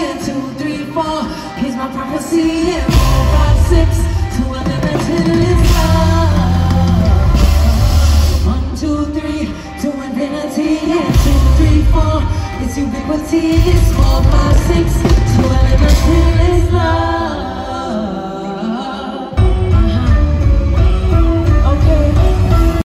and 2, 3, 4. Here's my prophecy, and 4, 5, 6 to a limitless love. 1, 2, 3 to infinity, and 2, 3, 4. It's ubiquity. It's 4, 5, 6.